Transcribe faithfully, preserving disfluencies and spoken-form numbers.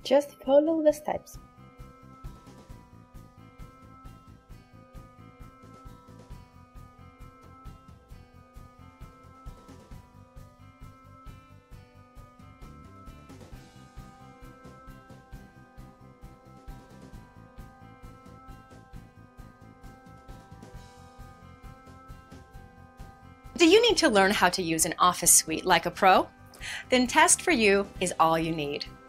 Just follow the steps. Do you need to learn how to use an Office suite like a pro? Then Test for You is all you need.